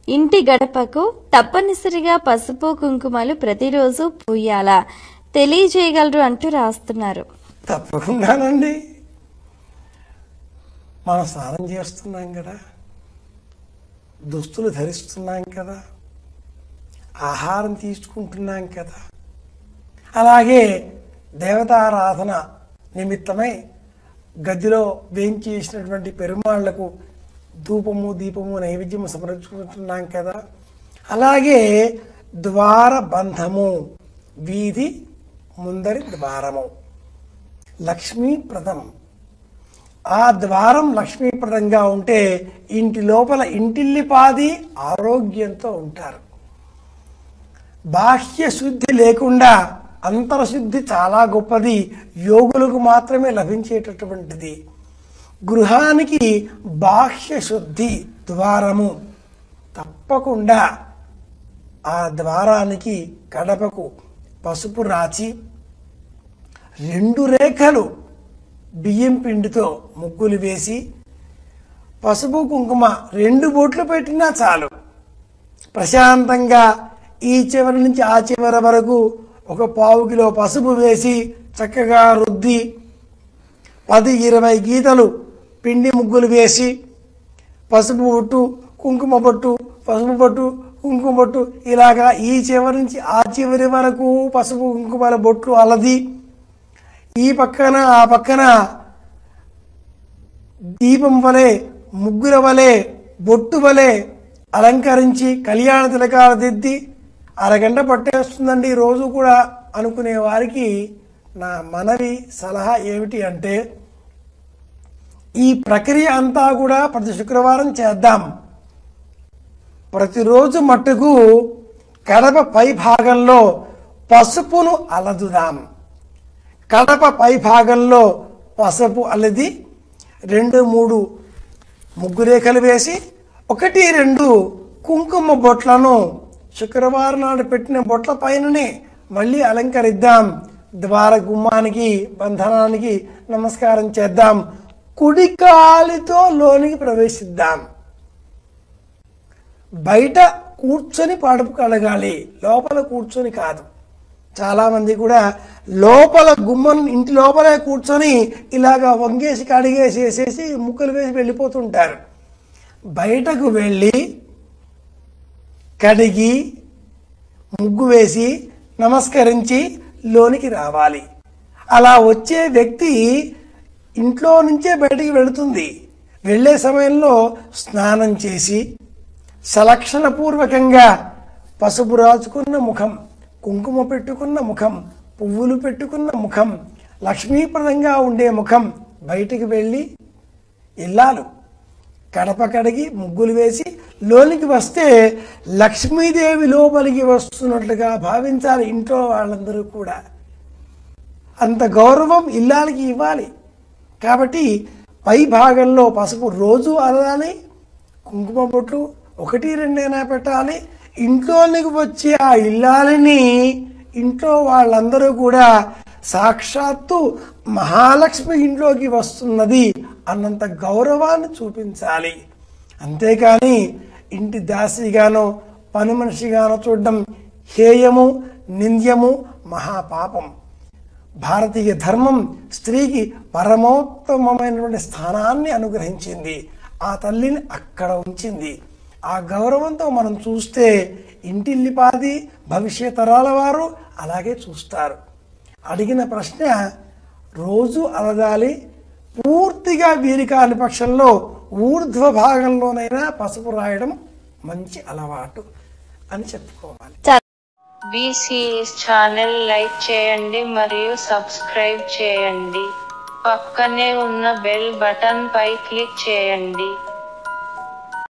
ఇంటి గడపకు తప్పనిసరిగా పసుపు కుంకుమలు ప్రతిరోజు పూయాలా తెలియజేయగలరు అంటూ రాస్తున్నారు. తప్పకుండానండి. మనం స్నానం చేస్తున్నాం కదా, దుస్తులు ధరిస్తున్నాం కదా, ఆహారం తీసుకుంటున్నాం కదా, అలాగే దేవతారాధన నిమిత్తమై గదిలో వేయించేసినటువంటి పెరుమాళ్లకు ధూపము దీపము నైవేద్యము సమర్పించుకుంటున్నాం కదా, అలాగే ద్వార బంధము వీధి ముందరి ద్వారము లక్ష్మీప్రదం. ఆ ద్వారం లక్ష్మీప్రదంగా ఉంటే ఇంటి లోపల ఇంటిల్లిపాది ఆరోగ్యంతో ఉంటారు. బాహ్య శుద్ధి లేకుండా అంతర్శుద్ధి చాలా గొప్పది, యోగులకు మాత్రమే లభించేటటువంటిది. గృహానికి బాహ్య శుద్ధి ద్వారము తప్పకుండా ఆ ద్వారానికి గడపకు పసుపు రాచి 2 రేఖలు బియ్యం పిండితో ముగ్గులు వేసి పసుపు కుంకుమ 2 బొట్లు పెట్టినా చాలు. ప్రశాంతంగా ఈ చివరి నుంచి ఆ చివరి వరకు ఒక పావు కిలో పసుపు వేసి చక్కగా రుద్ది 10-20 గీతలు పిండి ముగ్గులు వేసి పసుపు బొట్టు కుంకుమ బొట్టు పసుపు బొట్టు కుంకుమ బొట్టు ఇలాగా ఈ చివరి నుంచి ఆ చివరి వరకు పసుపు కుంకుమల బొట్లు అలది ఈ పక్కన ఆ పక్కన దీపం వలె ముగ్గుల వలె బొట్టు వలె అలంకరించి కళ్యాణ తిలకాలు దిద్ది అరగంట పట్టేస్తుందండి రోజు కూడా అనుకునే వారికి నా మనవి సలహా ఏమిటి అంటే, ఈ ప్రక్రియ అంతా కూడా ప్రతి శుక్రవారం చేద్దాం. ప్రతిరోజు మట్టుకు కడప పై భాగంలో పసుపును అలదుదాం. కడప పై భాగంలో పసుపు అలది 2-3 ముగ్గు రేఖలు వేసి 1-2 కుంకుమ బొట్లను శుక్రవారం నాడు పెట్టిన బొట్ల పైననే మళ్ళీ అలంకరిద్దాం. ద్వార గుమ్మానికి బంధనానికి నమస్కారం చేద్దాం. కుడి కాలితో లోనికి ప్రవేశిద్దాం. బయట కూర్చొని పడుపు కడగాలి, లోపల కూర్చొని కాదు. చాలా మంది కూడా లోపల గుమ్మం ఇంటి లోపలే కూర్చొని ఇలాగా వంగేసి కడిగేసి వేసేసి ముక్కలు వేసి వెళ్ళిపోతుంటారు. బయటకు వెళ్ళి కడిగి ముగ్గు వేసి నమస్కరించి లోనికి రావాలి. అలా వచ్చే వ్యక్తి ఇంట్లో నుంచే బయటికి వెళుతుంది. వెళ్ళే సమయంలో స్నానం చేసి సలక్షణ పూర్వకంగా పసుపు రాచుకున్న ముఖం, కుంకుమ పెట్టుకున్న ముఖం, పువ్వులు పెట్టుకున్న ముఖం, లక్ష్మీప్రదంగా ఉండే ముఖం బయటికి వెళ్ళి ఇల్లాలు కడప కడిగి ముగ్గులు వేసి లోనికి వస్తే లక్ష్మీదేవి లోపలికి వస్తున్నట్లుగా భావించాలి ఇంట్లో వాళ్ళందరూ కూడా. అంత గౌరవం ఇల్లాలకి ఇవ్వాలి. కాబట్టి పై భాగంలో పసుపు రోజు అలదాలి, కుంకుమ బొట్లు 1-2 పెట్టాలి. ఇంట్లోనికి వచ్చే ఆ ఇల్లాలని ఇంట్లో వాళ్ళందరూ కూడా సాక్షాత్తు మహాలక్ష్మి ఇంట్లోకి వస్తున్నది అన్నంత గౌరవాన్ని చూపించాలి. అంతేకాని ఇంటి దాసిగానో పని మనిషిగానో చూడడం హేయము, నింద్యము, మహాపాపం. భారతీయ ధర్మం స్త్రీకి పరమోత్తమమైనటువంటి స్థానాన్ని అనుగ్రహించింది. ఆ తల్లిని అక్కడ ఉంచింది. ఆ గౌరవంతో మనం చూస్తే ఇంటిల్లిపాది భవిష్యత్ తరాల వారు అలాగే చూస్తారు. అడిగిన ప్రశ్న రోజు అలదాలి. పూర్తిగా వీరి కాని పక్షంలో ఊర్ధ్వ భాగంలోనైనా పసుపు రాయడం మంచి అలవాటు అని చెప్పుకోవాలి. BCS ఛానల్ లైక్ చేయండి మరియు సబ్స్క్రైబ్ చేయండి. పక్కనే ఉన్న బెల్ బటన్ పై క్లిక్ చేయండి.